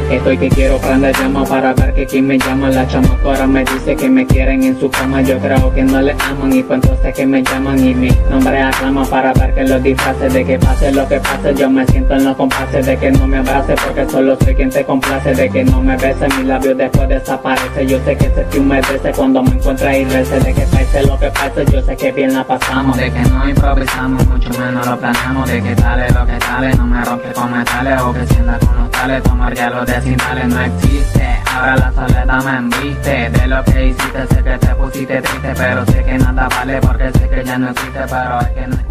Estoy que quiero prender llama para ver que quien me llama. La chamaca ahora me dice que me quieren en su cama. Yo creo que no le aman y pues entonces que me llaman y mi nombre aclama para ver que los disfraces de que pase lo que pase. Yo me siento en los compases de que no me abrace porque solo soy quien te complace. De que no me bese, mis labios después desaparece. Yo sé que ese te humedece cuando me encuentra y rece. De que pase lo que pase, yo sé que bien la pasamos. De que no improvisamos, mucho menos lo planeamos. De que sale lo que sale, no me rompe con metales. O que sienta con los tales, tomar ya los decimales no existe. Ahora la soledad me embiste. De lo que hiciste sé que te pusiste triste, pero sé que nada vale porque sé que ya no existe. Pero es que no